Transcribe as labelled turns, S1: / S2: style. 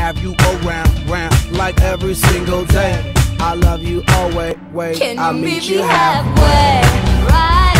S1: have you around like every single day. I love you always, wait,
S2: Can
S1: I'll
S2: you
S1: meet
S2: meet
S1: you
S2: me
S1: halfway.
S2: halfway? Right.